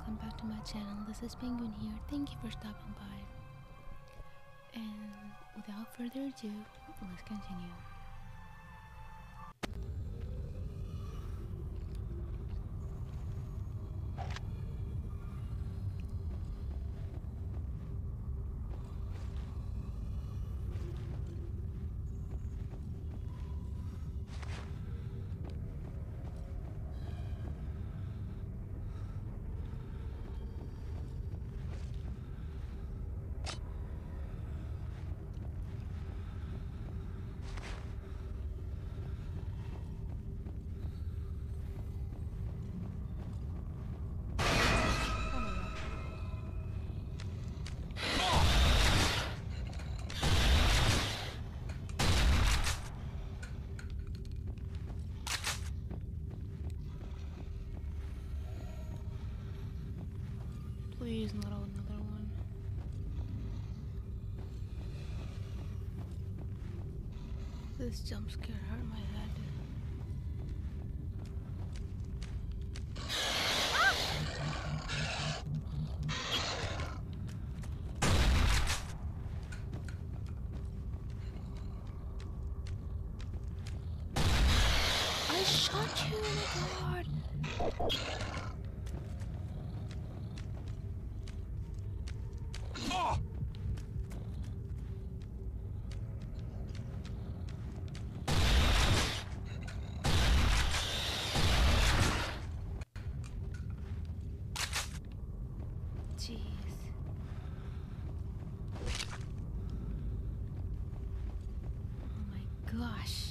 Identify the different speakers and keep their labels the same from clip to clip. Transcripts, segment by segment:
Speaker 1: welcome back to my channel. This is Penguin here. Thank you for stopping by. And without further ado, let's continue. Please, not another one. This jump scare hurt my head. I shot you, oh my god! Jeez. Oh my gosh.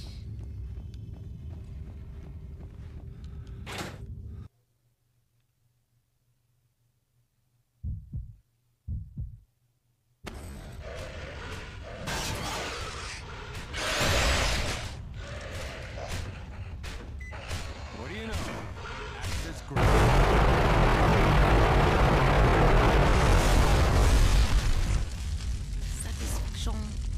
Speaker 2: What do you know? Access group.
Speaker 1: Satisfaction.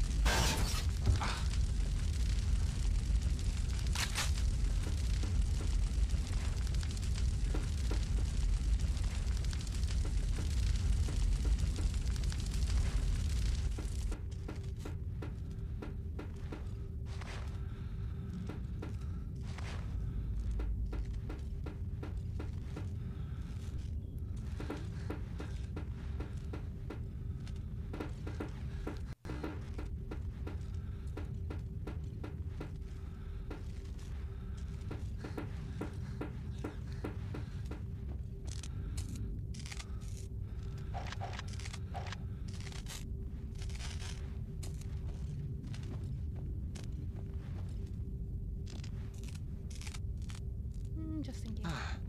Speaker 1: Just in case.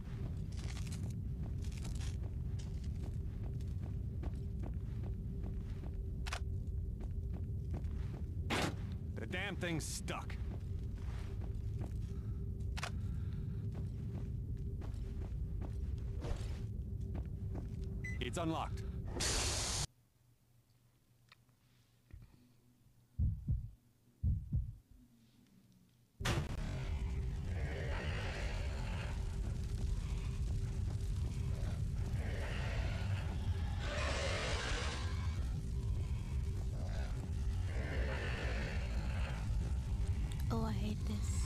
Speaker 2: The damn thing's stuck. It's unlocked.
Speaker 1: Oh, I hate this.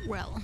Speaker 1: Well.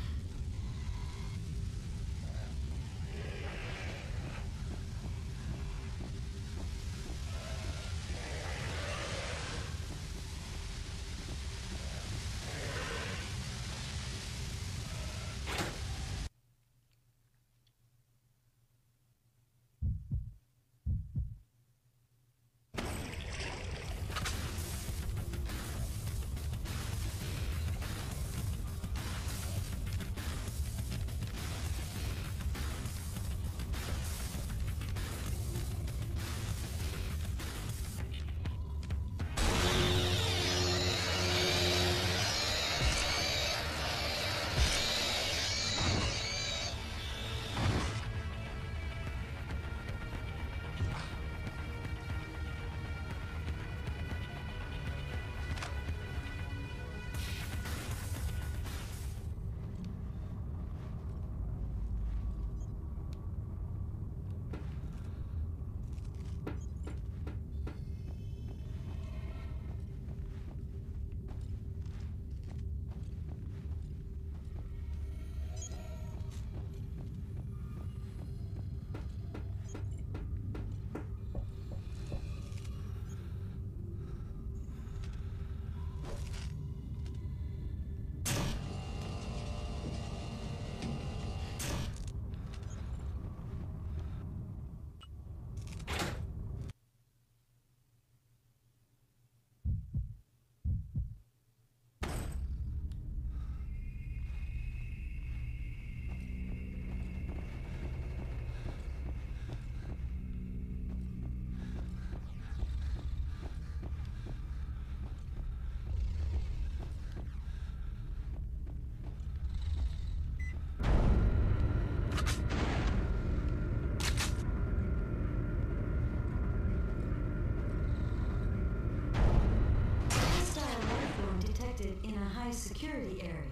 Speaker 3: In a high security area.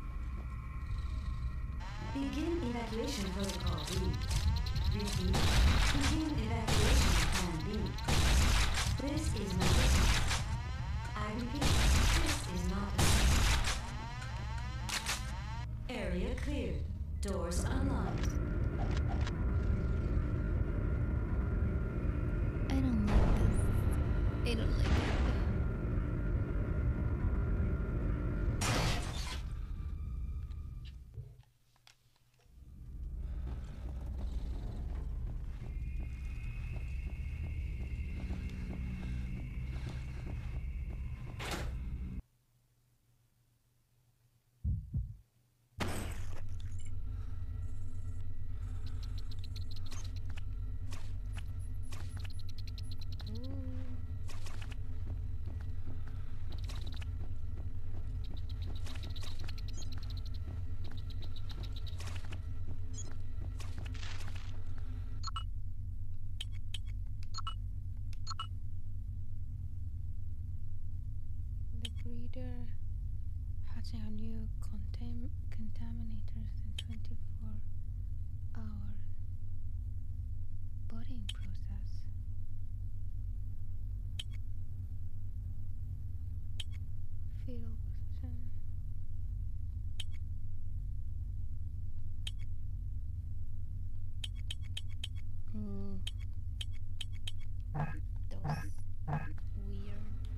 Speaker 3: Begin evacuation protocol B. Repeat. Begin evacuation plan B. This is not business. I repeat, this is not business. Area cleared. Doors unlocked.
Speaker 1: I don't like this. I don't like it. Breeder hatching a new contaminators in 24-hour budding process. Fetal position. Those weird.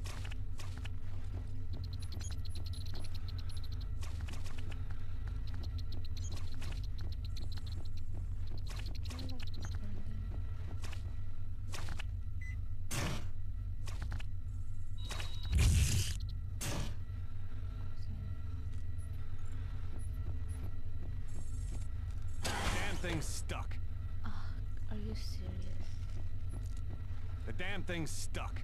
Speaker 2: Thing's stuck.
Speaker 1: Are you serious?
Speaker 2: The damn thing's stuck.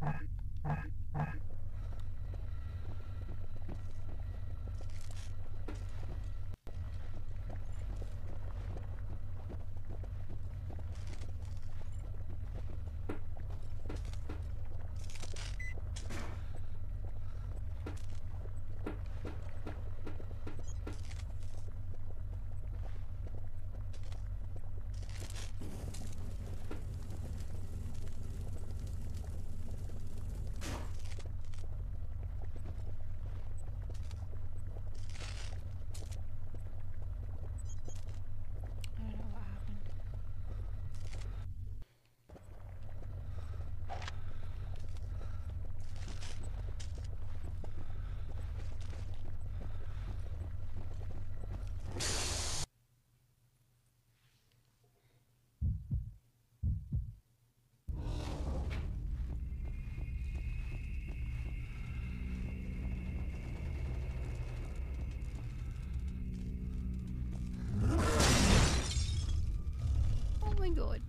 Speaker 1: I don't know what happened. Oh my god.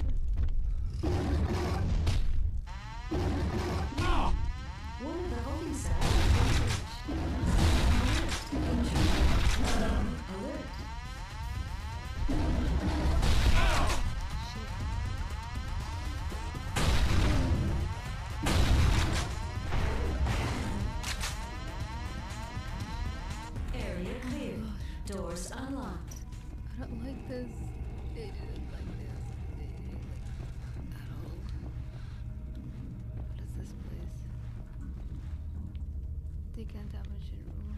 Speaker 3: One of the holding cells is damaged. Alert. Area clear. Doors unlocked.
Speaker 1: I don't like this. I didn't like this. I didn't like at all. What is this place? Decontamination room.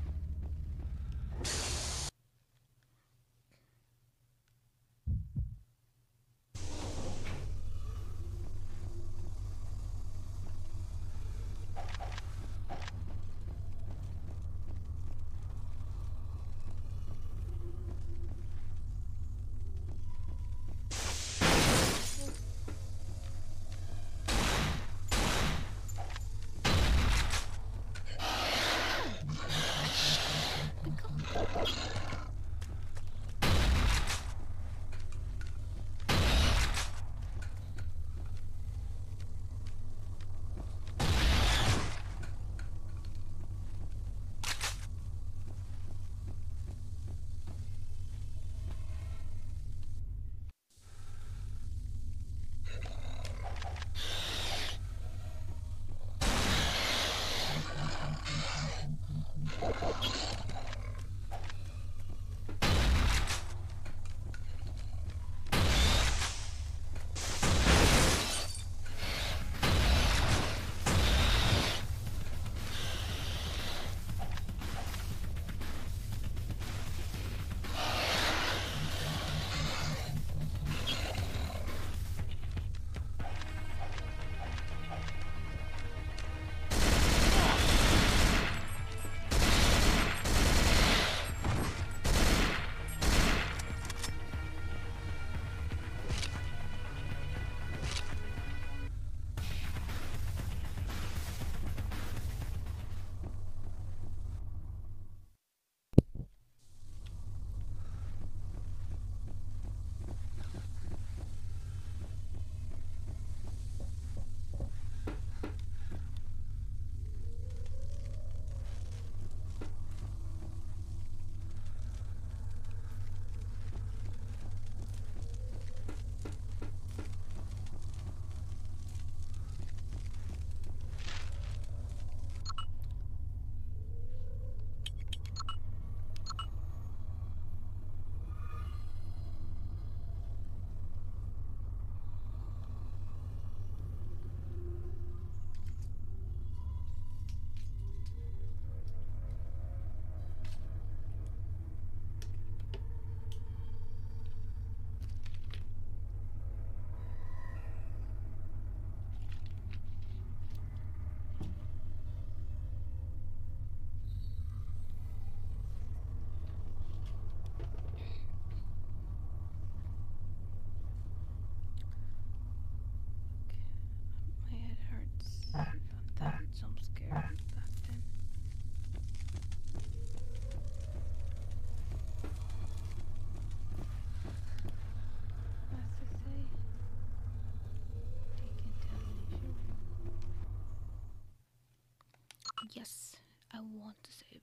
Speaker 1: Yes, I want to save.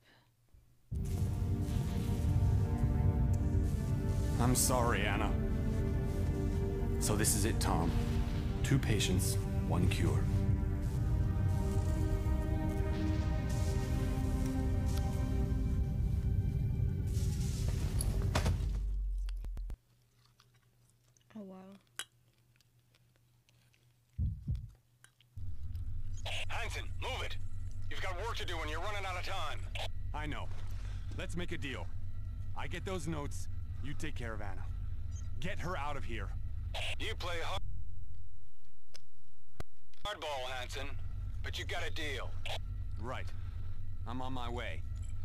Speaker 2: I'm sorry, Anna. So this is it, Tom. 2 patients, 1 cure.
Speaker 1: Oh wow.
Speaker 2: Hanson, move it! You've got work to do and you're running out of time. I know. Let's make a deal. I get those notes, you take care of Anna. Get her out of here. You play hardball, Hanson, but you got a deal. Right. I'm on my way.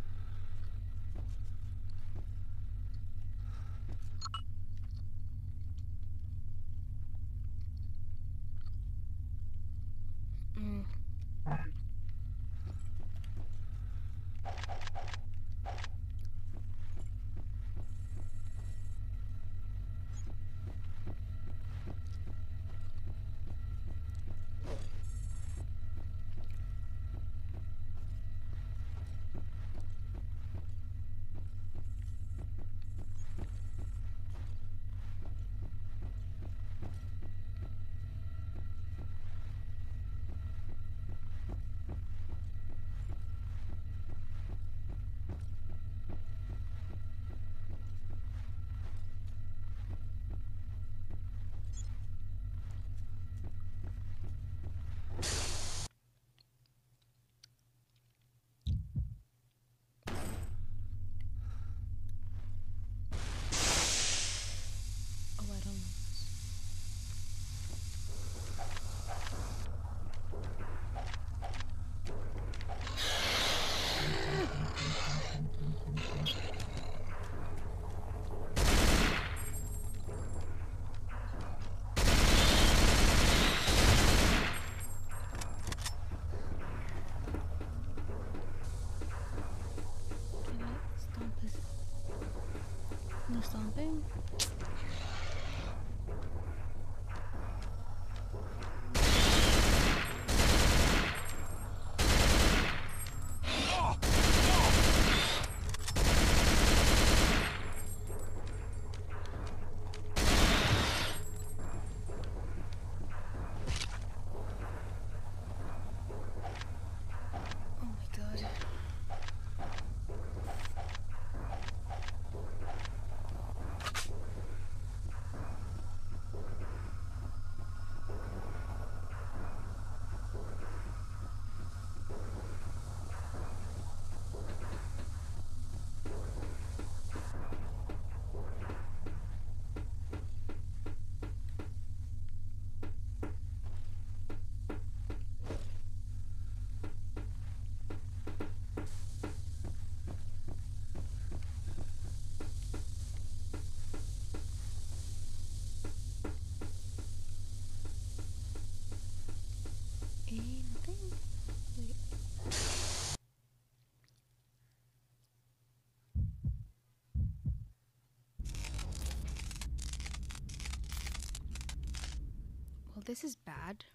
Speaker 1: Oh, I don't know. Can I stomp his... No stomping? Oh my god. Nothing? Wait. Well, this is bad.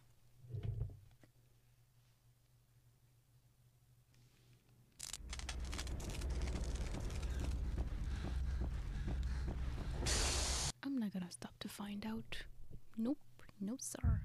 Speaker 1: I'm not gonna stop to find out. Nope, no sir.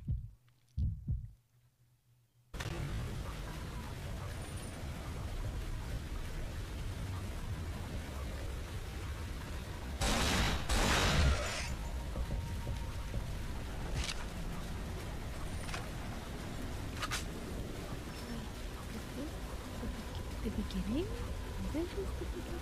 Speaker 1: The beginning? This is the beginning.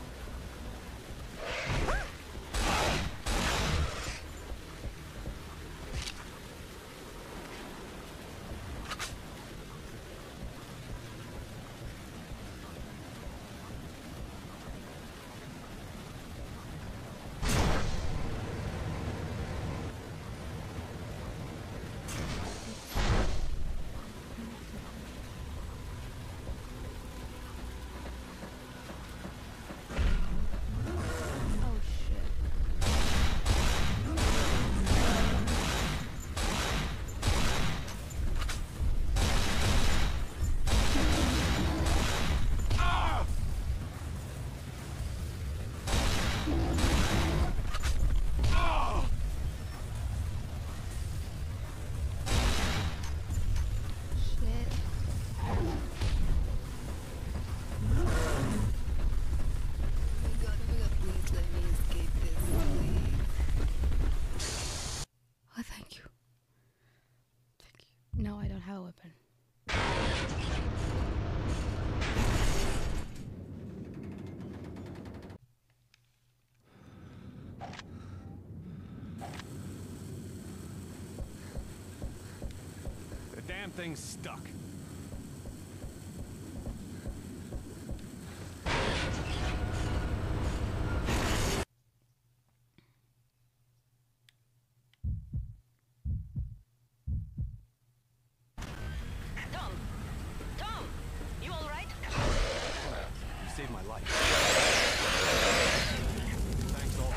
Speaker 1: Oh
Speaker 2: thing's stuck.
Speaker 4: Tom! Tom! You alright?
Speaker 2: You saved my life. Thanks all.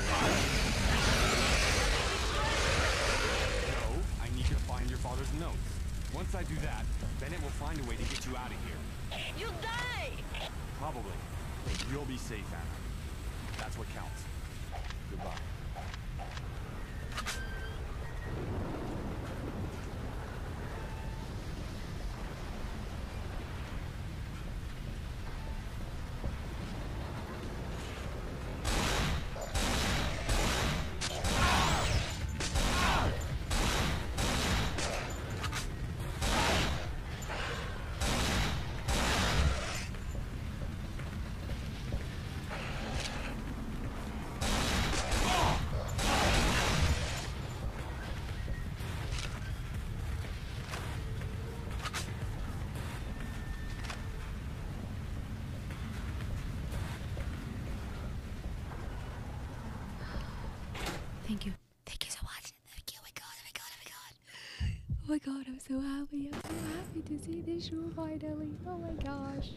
Speaker 2: No, I need to find your father's notes. Once I do that, Bennett will find a way to get you out of here.
Speaker 4: You die!
Speaker 2: Probably. But you'll be safe, Anna. That's what counts. Goodbye.
Speaker 1: Thank you. Thank you so much. Thank you. Oh my god, oh my god, oh my god. Oh my god, I'm so happy. I'm so happy to see this show finally. Oh my gosh.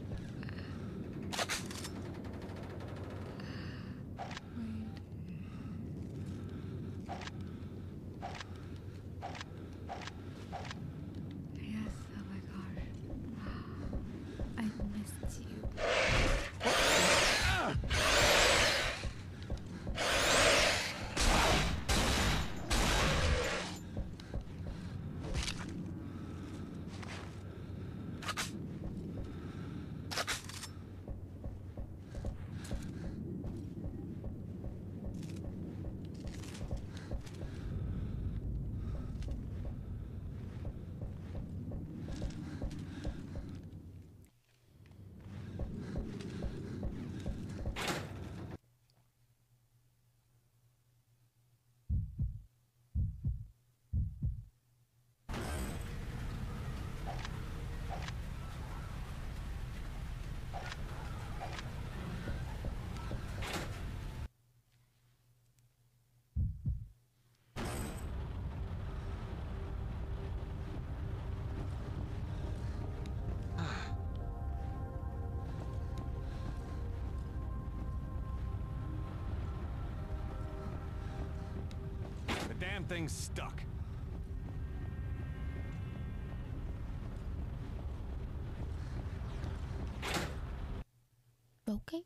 Speaker 1: Wait. Yes, oh my gosh. I missed you.
Speaker 2: The damn thing's stuck.
Speaker 1: Okay.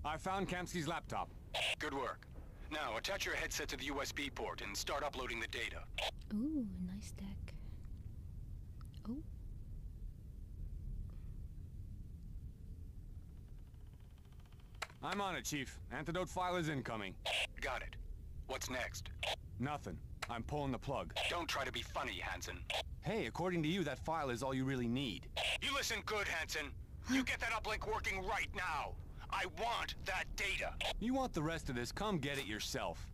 Speaker 2: I found Kamsky's laptop.
Speaker 5: Good work. Now, attach your headset to the USB port and start uploading the data.
Speaker 1: Ooh, nice deck. Oh.
Speaker 2: I'm on it, Chief. Antidote file is incoming.
Speaker 5: Got it. What's next?
Speaker 2: Nothing. I'm pulling the plug.
Speaker 5: Don't try to be funny, Hansen.
Speaker 2: Hey, according to you, that file is all you really need.
Speaker 5: You listen good, Hansen. You get that uplink working right now. I want that data.
Speaker 2: You want the rest of this? Come get it yourself.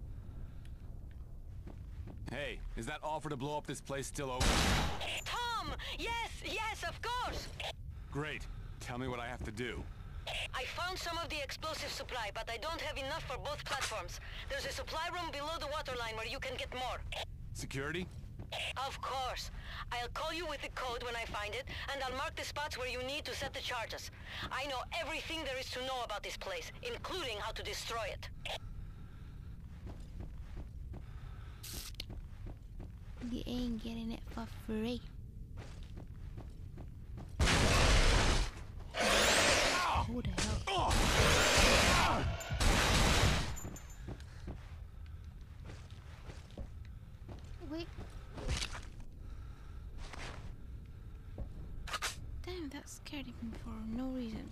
Speaker 2: Hey, is that offer to blow up this place still open?
Speaker 4: Tom! Yes, of course!
Speaker 2: Great. Tell me what I have to do.
Speaker 4: I found some of the explosive supply, but I don't have enough for both platforms. There's a supply room below the waterline where you can get more.
Speaker 2: Security?
Speaker 4: Of course. I'll call you with the code when I find it, and I'll mark the spots where you need to set the charges. I know everything there is to know about this place, including how to destroy it.
Speaker 1: You ain't getting it for free. Who the hell? Wait. Damn, that scared me for no reason.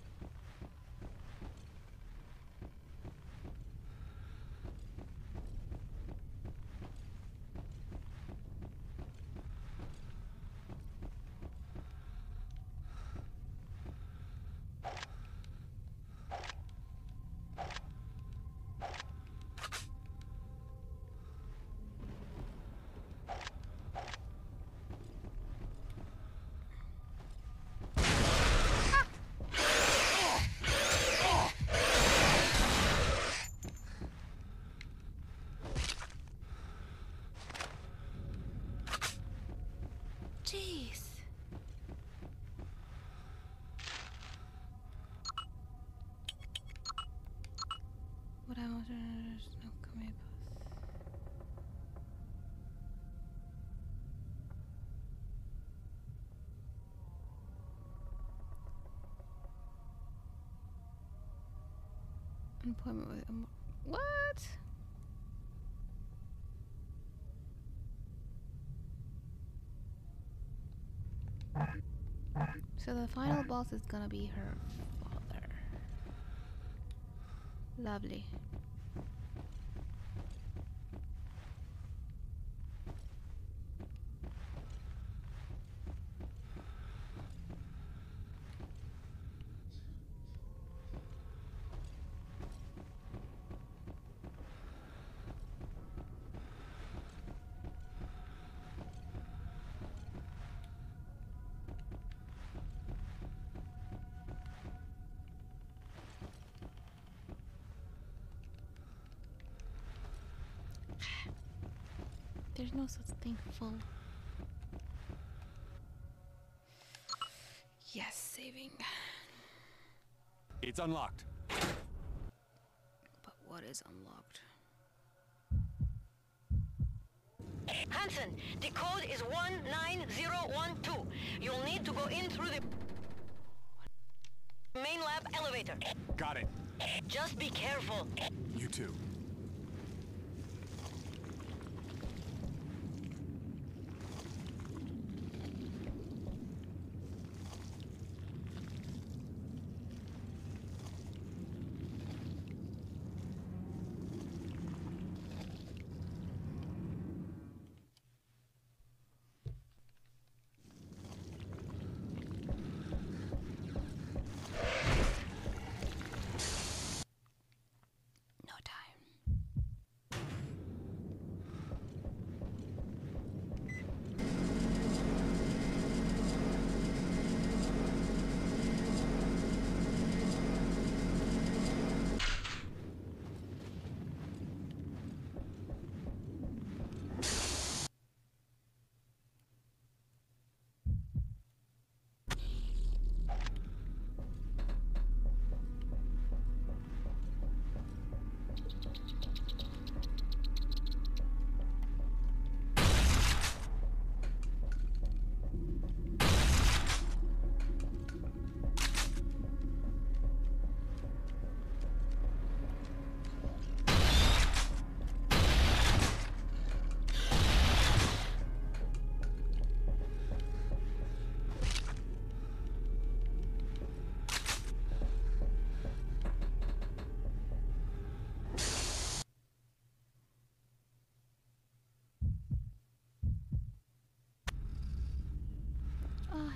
Speaker 1: Jeez. What I want to no come Employment with what? So the final boss is gonna be her father. Lovely. There's no such thing full. Yes, saving.
Speaker 2: It's unlocked.
Speaker 1: But what is unlocked?
Speaker 4: Hansen, the code is 19012. You'll need to go in through the main lab elevator.
Speaker 2: Got it.
Speaker 4: Just be careful.
Speaker 2: You too.
Speaker 1: No time.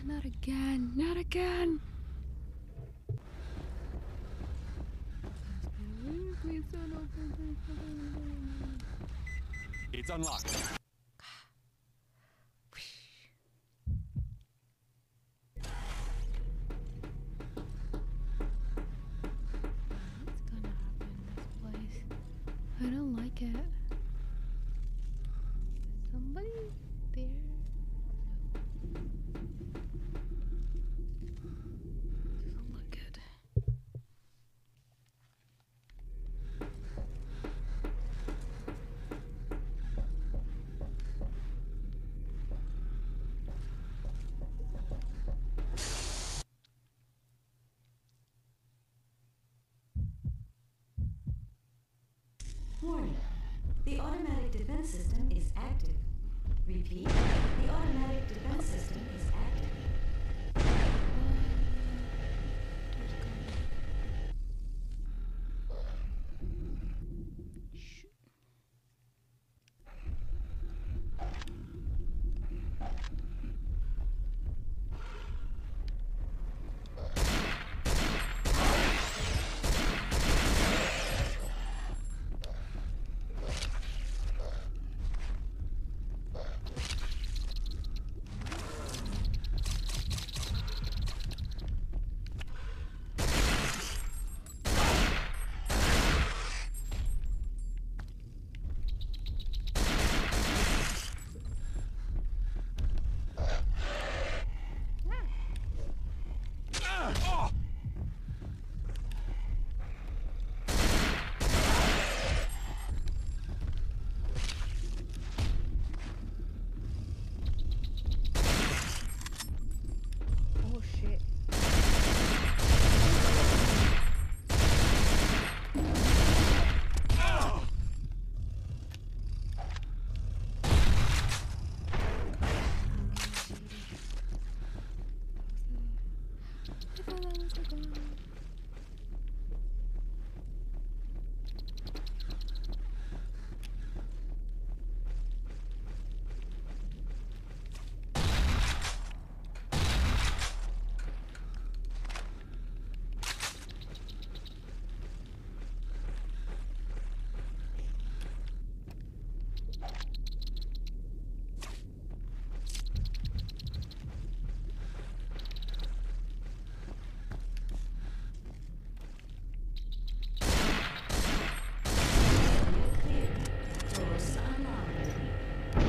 Speaker 1: Not again. Not again. Please don't open this.
Speaker 2: It's unlocked.
Speaker 1: What's gonna happen in this place? I don't like it. Is somebody there? Doesn't look good.
Speaker 3: Warning. The automatic defense system is active. Repeat. The automatic defense system is active.
Speaker 1: Oh shit. I thought that was the guy.
Speaker 3: Clear. Doors unlocked.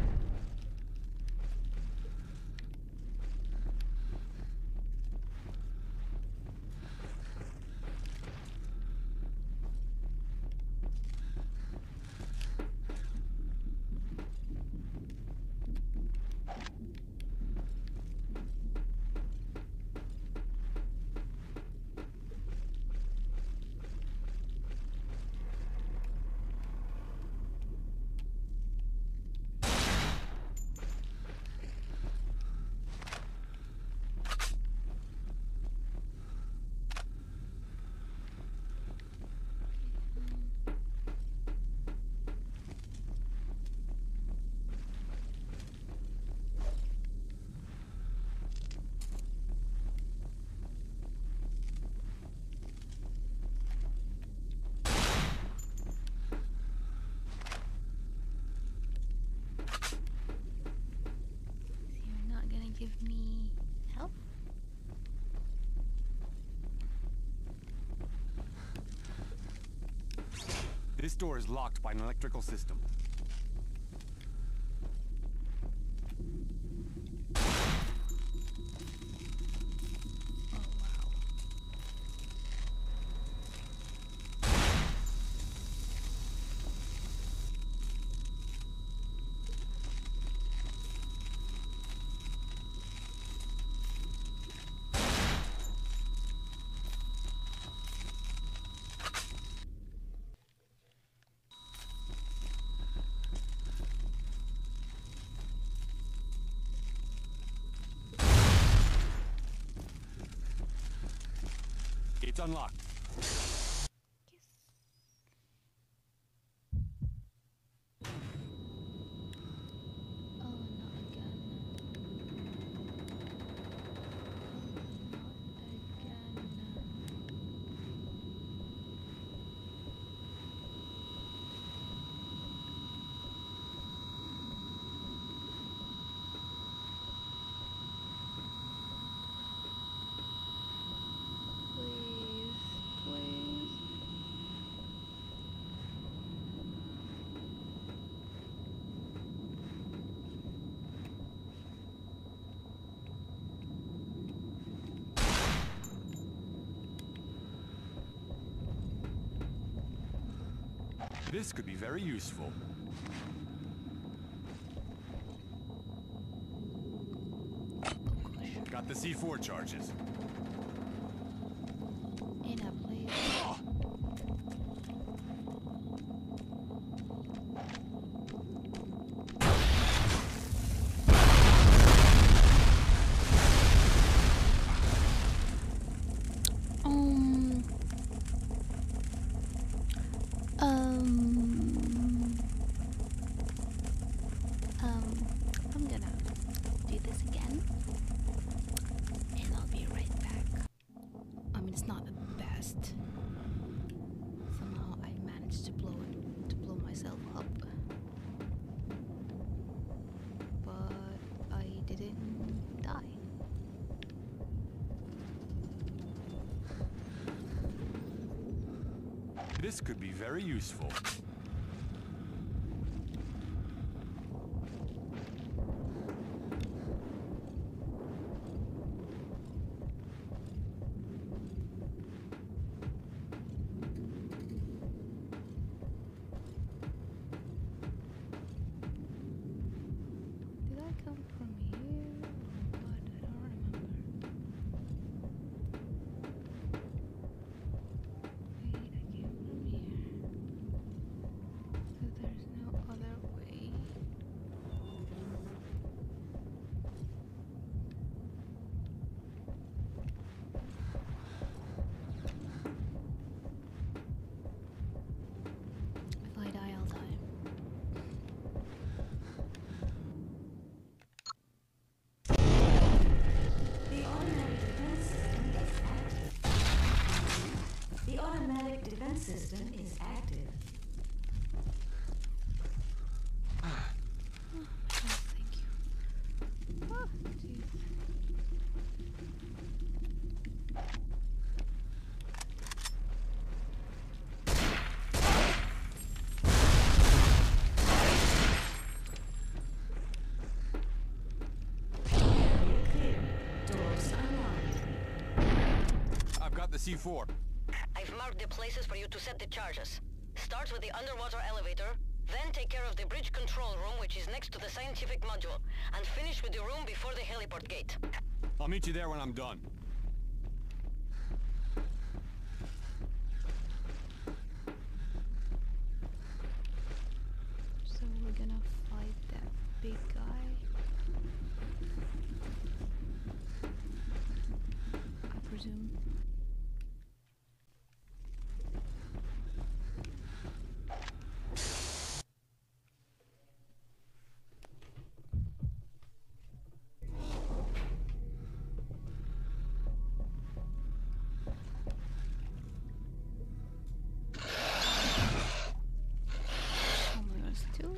Speaker 1: So you're not gonna give me help?
Speaker 2: This door is locked by an electrical system.
Speaker 1: Oh wow.
Speaker 2: It's unlocked.
Speaker 1: Yes. Oh, not again.
Speaker 2: This could be very useful. Got the C4 charges.
Speaker 1: Anna, please. I'm gonna do this again, and I'll be right back. I mean, it's not the best. Somehow I managed to blow myself up, but I didn't die.
Speaker 2: This could be very useful.
Speaker 1: Did I come from here or what? I don't remember. Wait, I came from here. So there's no other way. If I die, I'll die.
Speaker 3: The automatic defense system is active.
Speaker 1: Oh, thank you. Oh, jeez.
Speaker 3: Doors unlocked.
Speaker 2: I've got the C4.
Speaker 4: I've marked the places for you to set the charges. Start with the underwater elevator, then take care of the bridge control room, which is next to the scientific module, and finish with the room before the heliport gate.
Speaker 2: I'll meet you there when I'm done.
Speaker 1: So we're gonna fight that big guy. I presume. Only us two.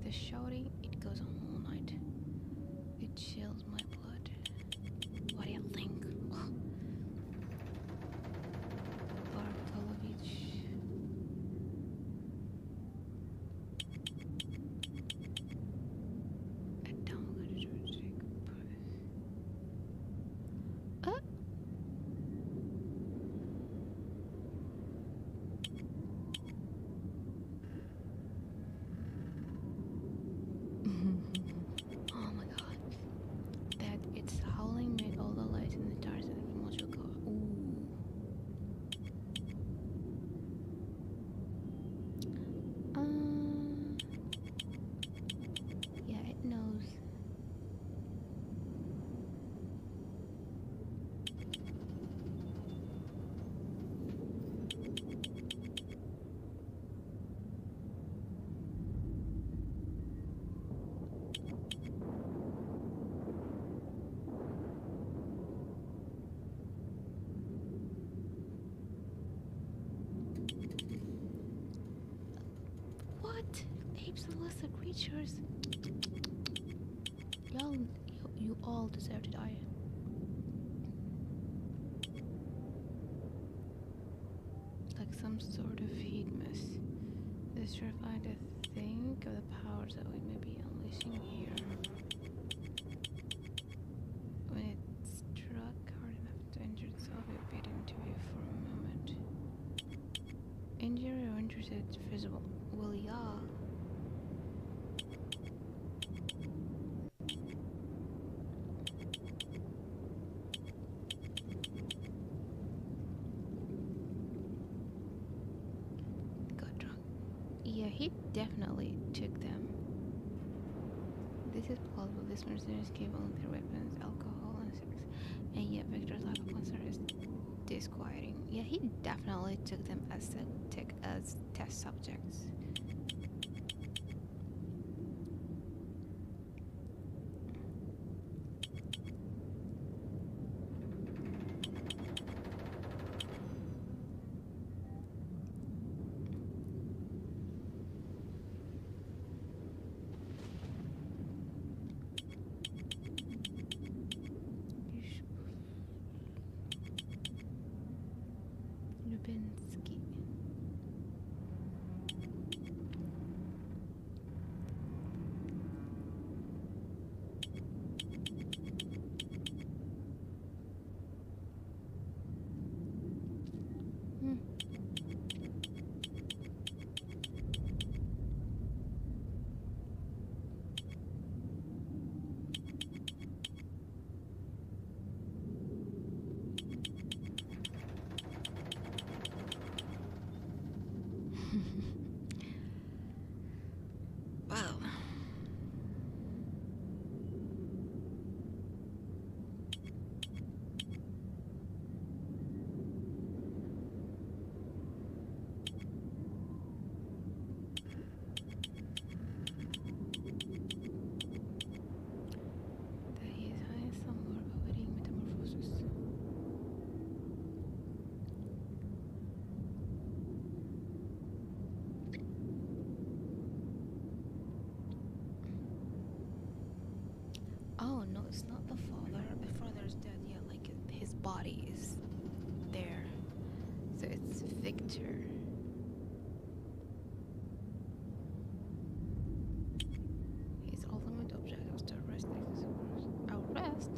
Speaker 1: the shouting, it goes on all night. It chills my blood. What do you think? Bartolovich. Oh my god. That it's howling made all the lights in the tires and the motor go. Ooh. Yeah, it knows. What? Apes and lesser creatures? You all deserve to die. Like some sort of heat mist. This terrifying to think of the powers that we may be unleashing here. When it struck hard enough to injure itself, it bit into it for a moment. Injury or injury is visible. Well, yeah. Got drunk. Yeah, he definitely took them. This is plausible. This mercenaries gave only their weapons, alcohol, and sex. And yet Victor's lack of concern is disquieting. Yeah, he definitely took them as test subjects. Lubinsky. Well, that he is high somewhere awaiting metamorphosis. Oh no, it's not the father. The father's dead. Yeah, like his body is there. So it's Victor. His ultimate objective was to arrest Nexus. Arrest?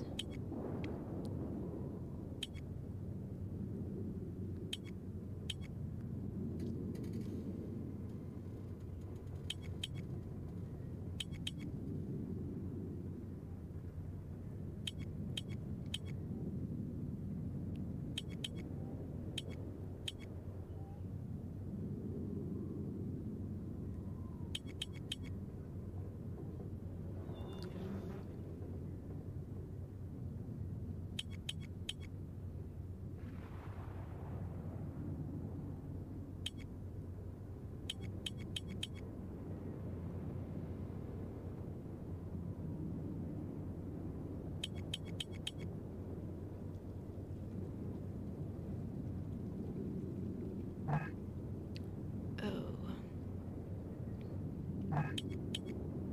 Speaker 1: Oh.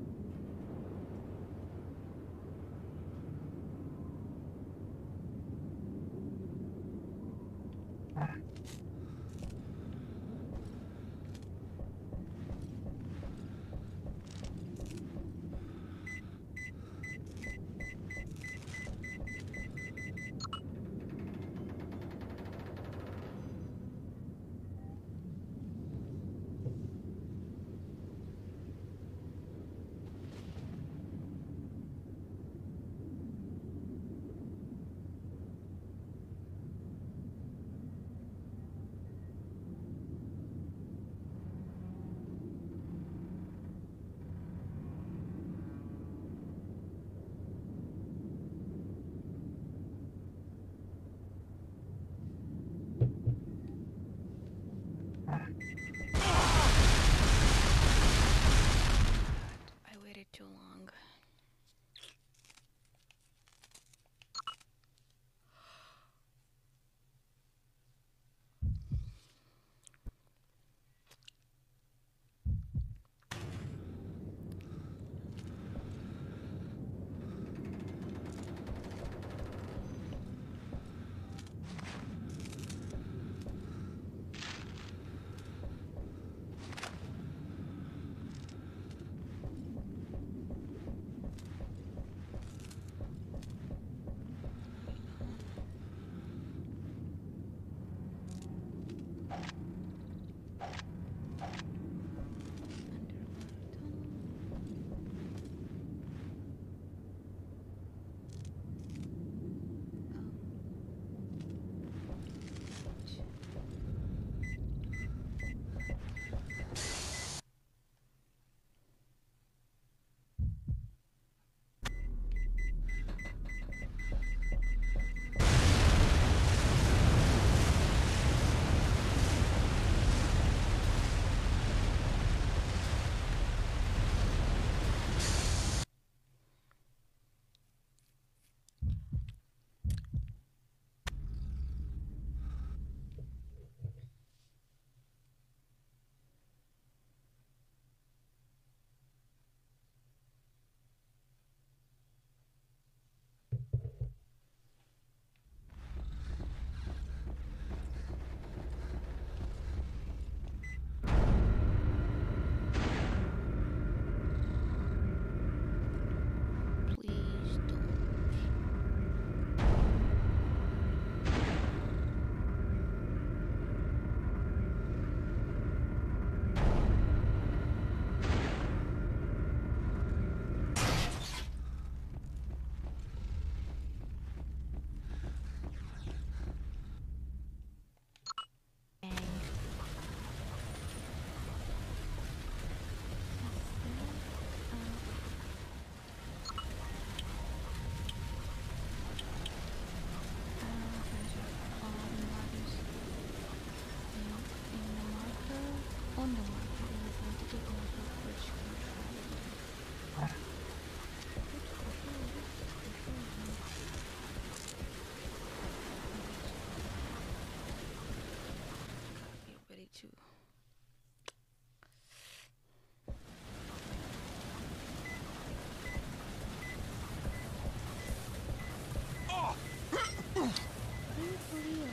Speaker 1: For real.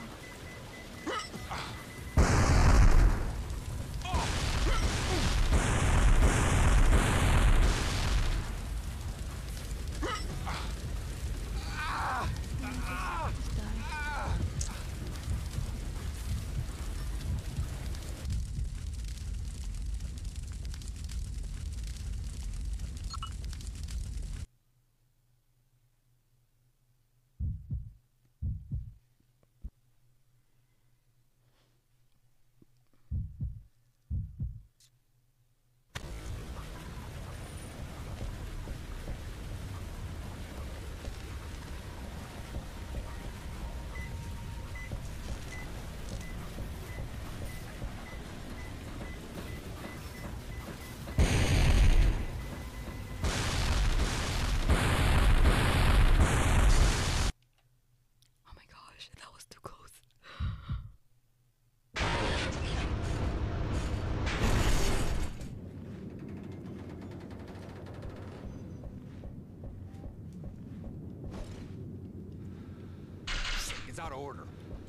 Speaker 1: That was too close.
Speaker 2: It's out of order.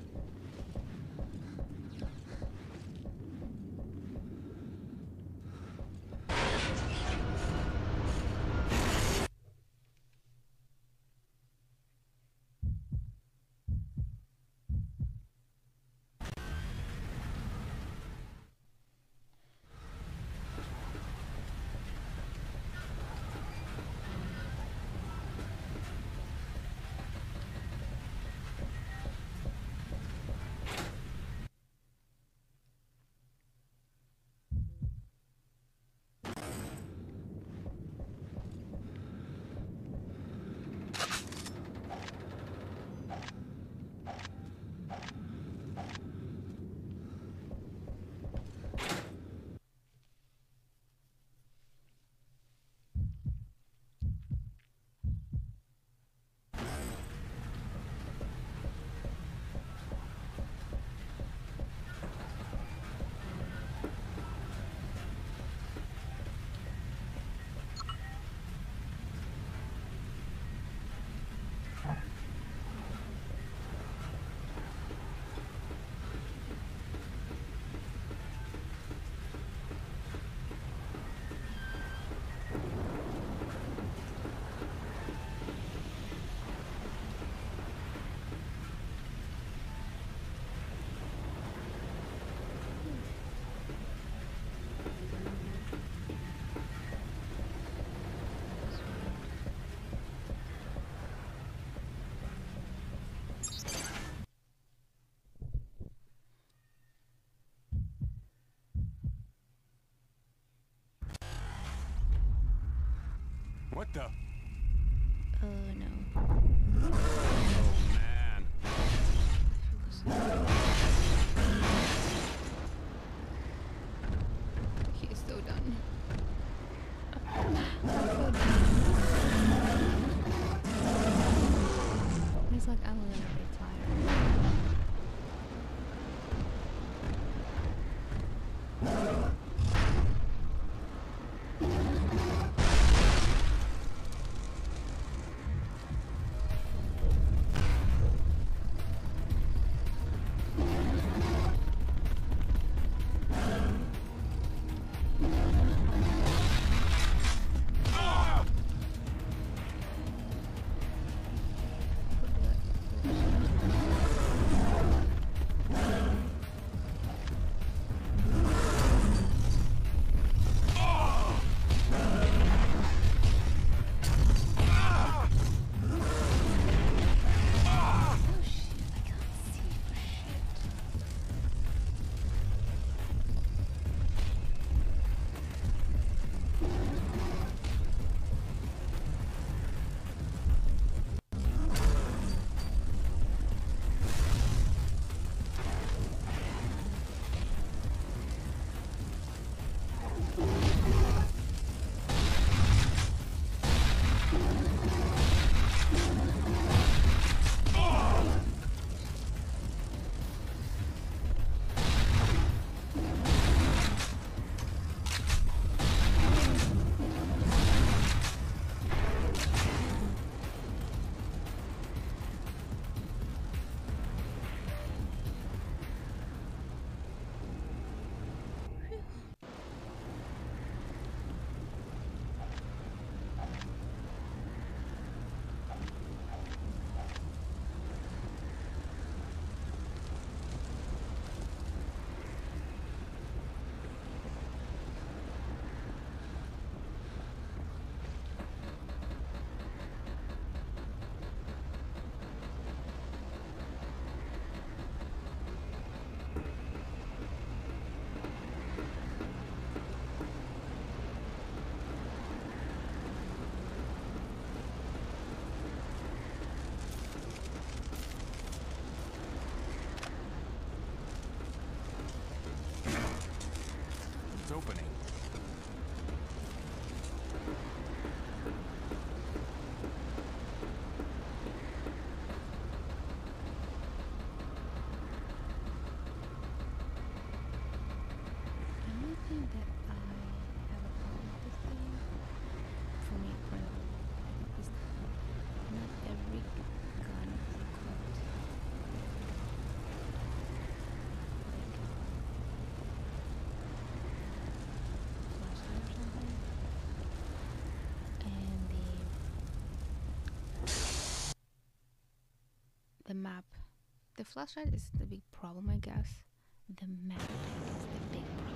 Speaker 2: What the?
Speaker 1: No.
Speaker 2: Oh, man.
Speaker 1: He is so done. It's like I'm a little bit tired.
Speaker 2: opening.
Speaker 1: The only thing that I have a problem with this game, for me, is not every gun is equipped. Flashlight or something. And the map. The flashlight is the big problem, I guess. The map is the big problem.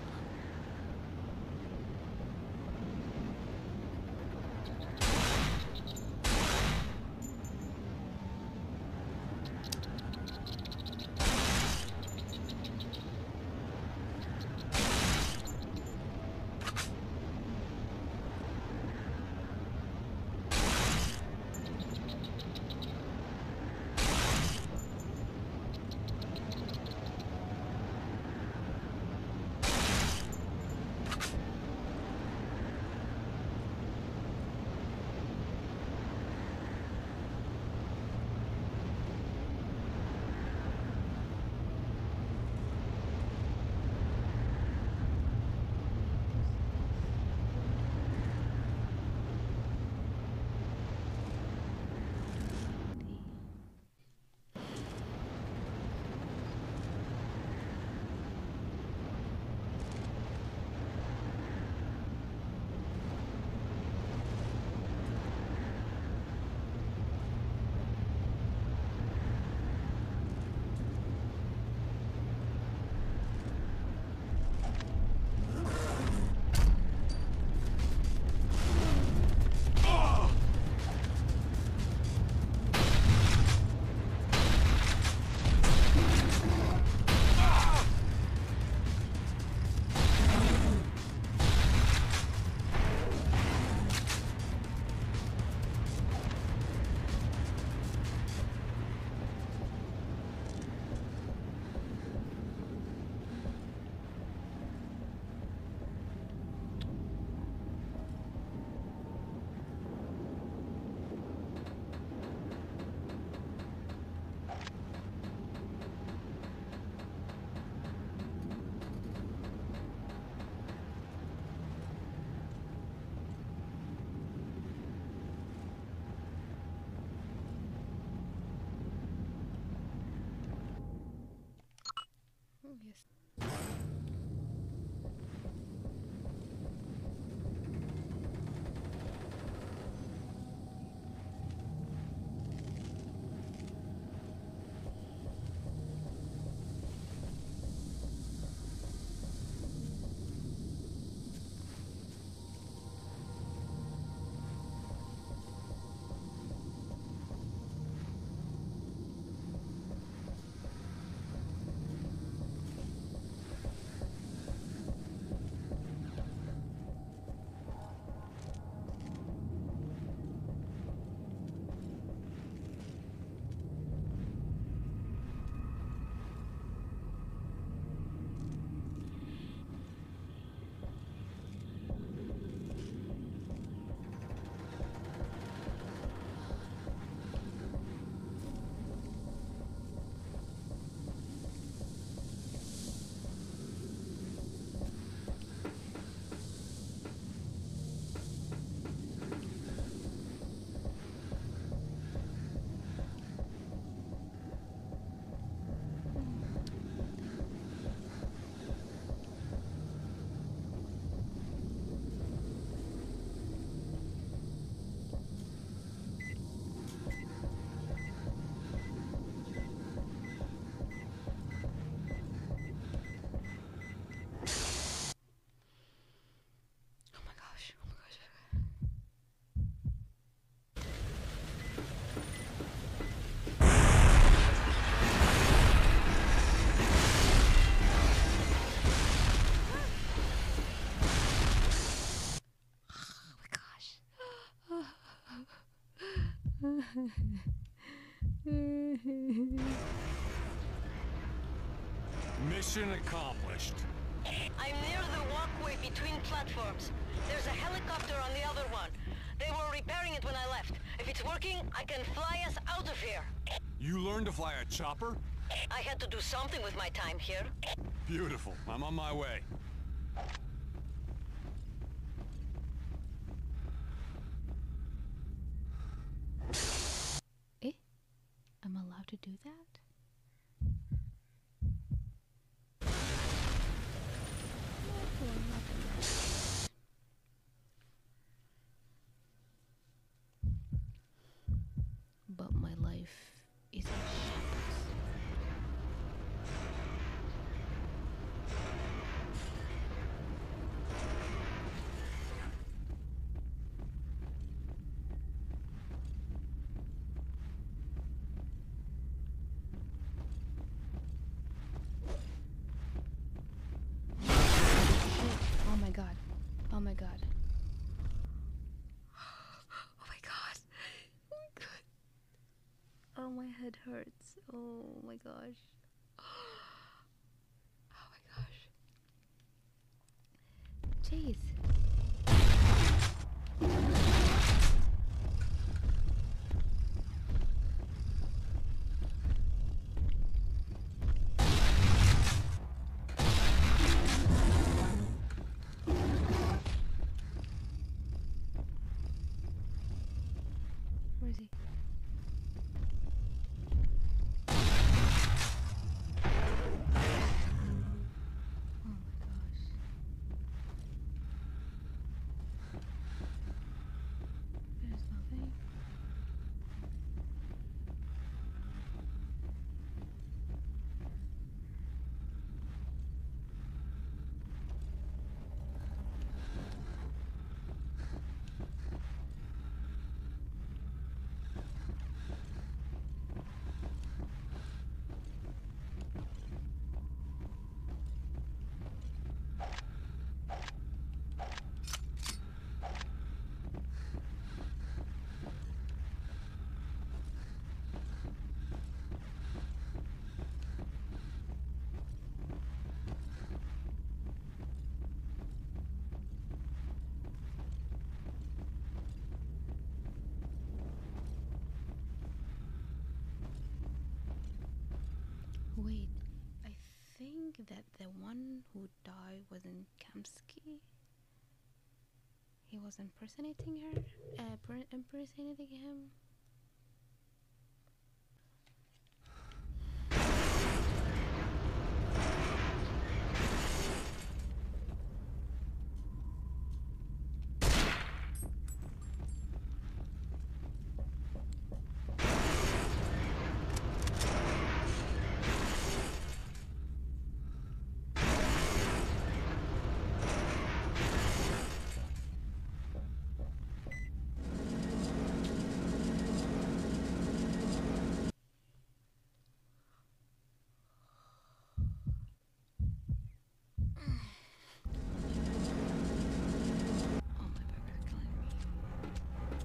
Speaker 1: Oh, yes.
Speaker 2: Mission accomplished.
Speaker 4: I'm near the walkway highway between platforms. There's a helicopter on the other one. They were repairing it when I left. If it's working, I can fly us out of here.
Speaker 2: You learned to fly a chopper?
Speaker 4: I had to do something with my time here.
Speaker 2: Beautiful. I'm on my way.
Speaker 1: Eh? I'm allowed to do that? But my life is in shambles. Oh my god. Oh my god. Oh my god. Oh my god. Oh, my head hurts. Oh my gosh. Oh my gosh. Jeez. Where is he? Oh my gosh. There's nothing. Wait, I think that the one who died wasn't Kamsky. He was impersonating her? Impersonating him? Oh, my back is killing me.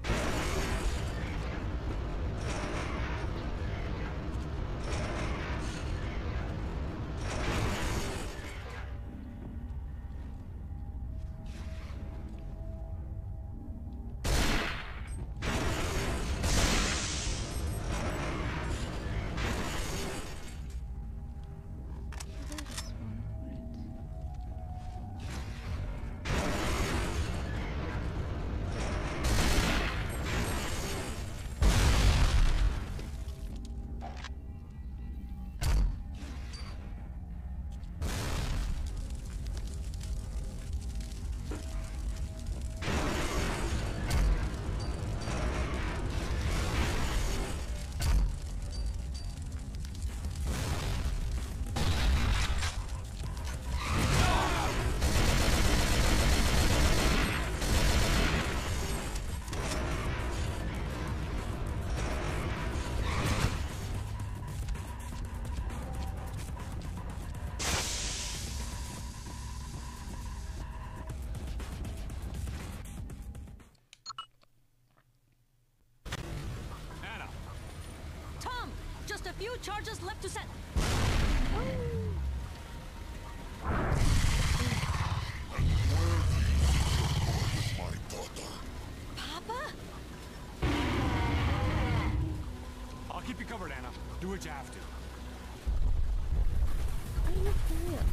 Speaker 1: There's one for it.
Speaker 2: Anna!
Speaker 4: Tom! Just a few charges left to set.
Speaker 2: Do what you have to.
Speaker 1: Are you for real?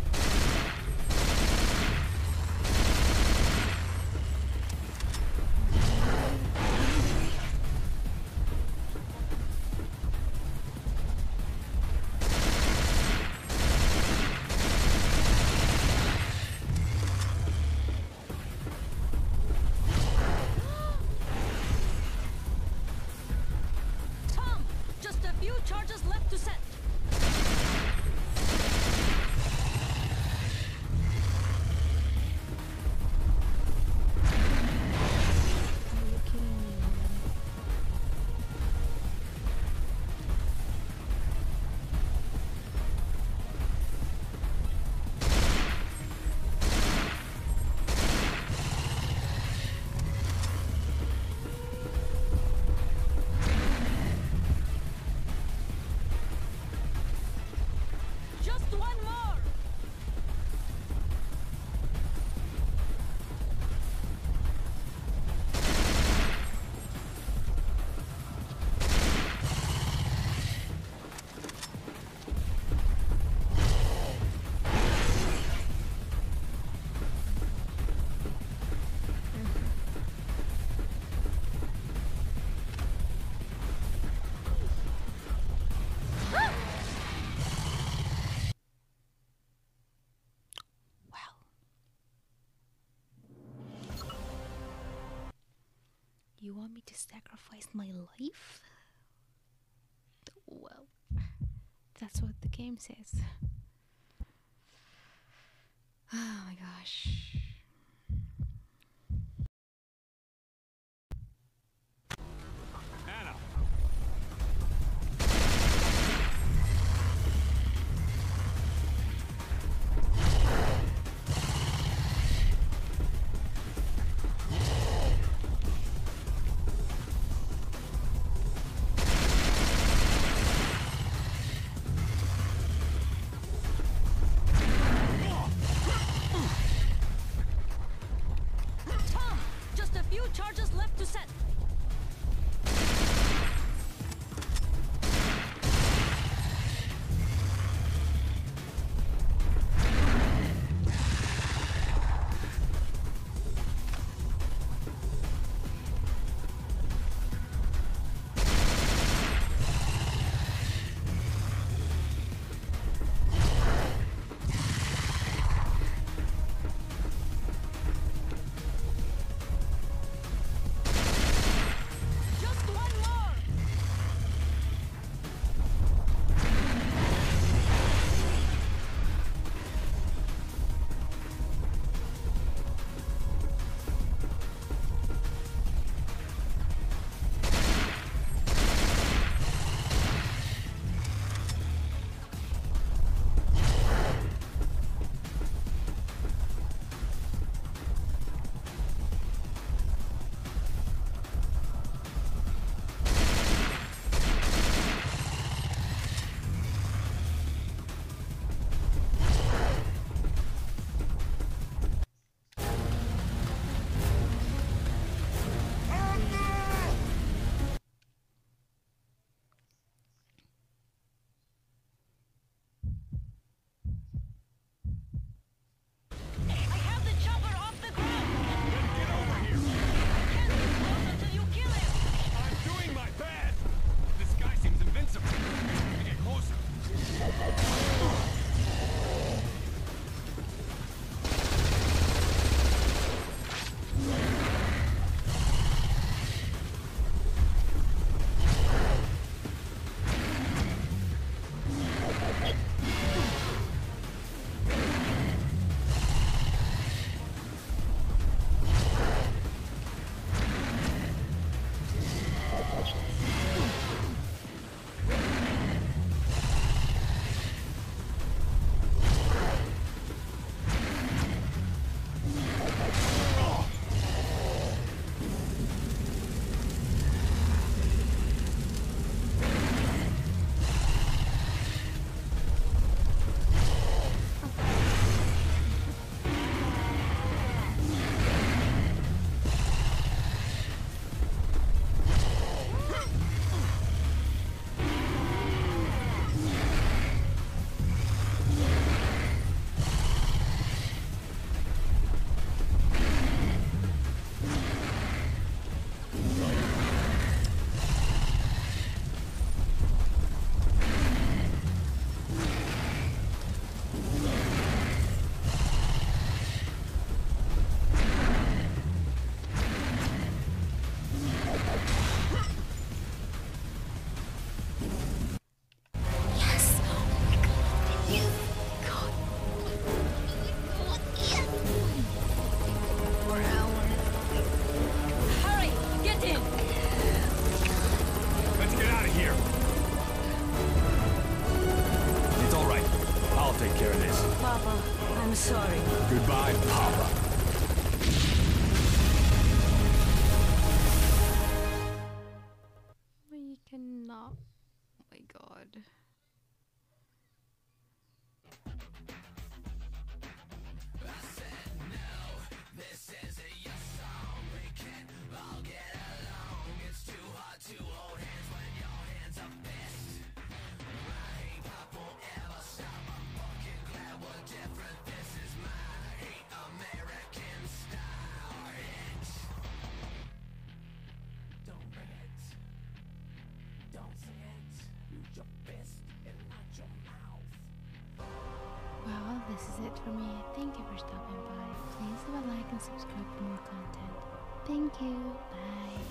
Speaker 4: Tom, just a few charges left to set.
Speaker 1: Are you kidding me, man?
Speaker 4: Just one more.
Speaker 1: Wow. You want me to sacrifice my life? Well, that's what the game says. Oh my gosh.
Speaker 2: Anna!
Speaker 4: Tom, just a few charges left to set.
Speaker 5: power.
Speaker 1: We cannot. Oh my god. Well, this is it for me. Thank you for stopping by. Please leave a like and subscribe for more content. Thank you. Bye.